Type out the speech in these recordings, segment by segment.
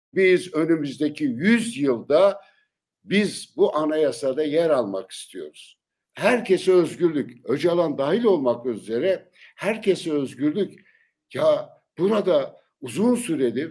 Biz önümüzdeki 100 yılda biz bu anayasada yer almak istiyoruz. Herkese özgürlük, Öcalan dahil olmak üzere herkese özgürlük. Ya burada uzun süredir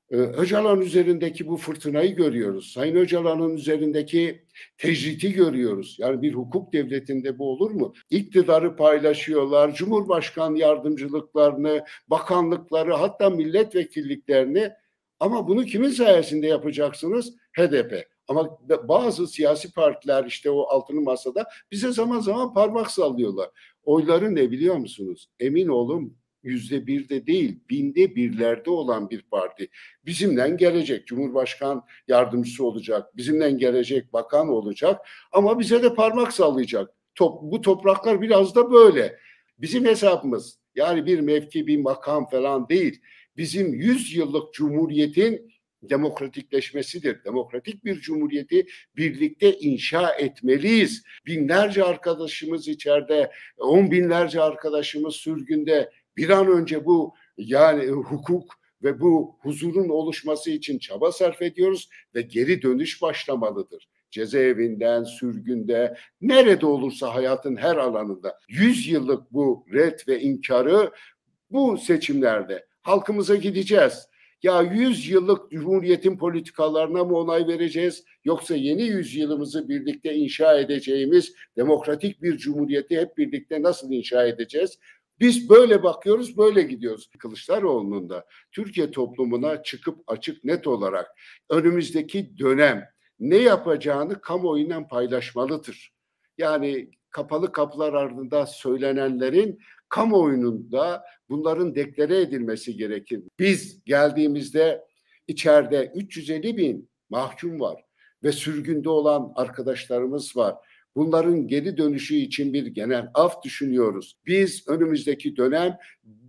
Öcalan üzerindeki bu fırtınayı görüyoruz. Sayın Öcalan'ın üzerindeki tecriti görüyoruz. Yani bir hukuk devletinde bu olur mu? İktidarı paylaşıyorlar, Cumhurbaşkan yardımcılıklarını, bakanlıkları, hatta milletvekilliklerini. Ama bunu kimin sayesinde yapacaksınız? HDP. Ama bazı siyasi partiler işte o altılı masada bize zaman zaman parmak sallıyorlar. Oyları ne biliyor musunuz? Emin olun %1'de değil, binde birlerde olan bir parti. Bizimden gelecek Cumhurbaşkan yardımcısı olacak, bizimden gelecek bakan olacak ama bize de parmak sallayacak. Bu topraklar biraz da böyle. Bizim hesabımız yani bir mevki, bir makam falan değil. Bizim 100 yıllık cumhuriyetin demokratikleşmesidir. Demokratik bir cumhuriyeti birlikte inşa etmeliyiz. Binlerce arkadaşımız içeride, 10 binlerce arkadaşımız sürgünde. Bir an önce bu yani hukuk ve bu huzurun oluşması için çaba sarf ediyoruz ve geri dönüş başlamalıdır. Cezaevinden, sürgünde, nerede olursa hayatın her alanında 100 yıllık bu ret ve inkarı bu seçimlerde halkımıza gideceğiz. Ya 100 yıllık Cumhuriyet'in politikalarına mı onay vereceğiz yoksa yeni yüzyılımızı birlikte inşa edeceğimiz demokratik bir cumhuriyeti hep birlikte nasıl inşa edeceğiz? Biz böyle bakıyoruz, böyle gidiyoruz. Kılıçdaroğlu'nun da Türkiye toplumuna çıkıp açık net olarak önümüzdeki dönem ne yapacağını kamuoyuyla paylaşmalıdır. Yani kapalı kapılar ardında söylenenlerin kamuoyunun da bunların deklare edilmesi gerekir. Biz geldiğimizde içeride 350 bin mahkum var ve sürgünde olan arkadaşlarımız var. Bunların geri dönüşü için bir genel af düşünüyoruz. Biz önümüzdeki dönem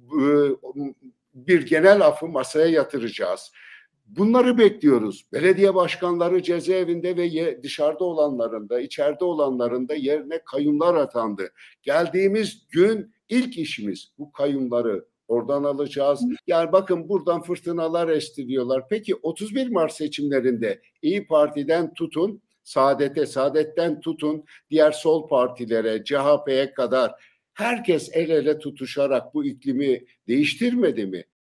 bir genel afı masaya yatıracağız. Bunları bekliyoruz. Belediye başkanları cezaevinde ve dışarıda olanların da, içeride olanların da yerine kayyumlar atandı. Geldiğimiz gün ilk işimiz bu kayyumları oradan alacağız. Yani bakın buradan fırtınalar estiriyorlar. Peki 31 Mart seçimlerinde İyi Parti'den tutun, Saadet'ten tutun, diğer sol partilere, CHP'ye kadar herkes el ele tutuşarak bu iklimi değiştirmedi mi?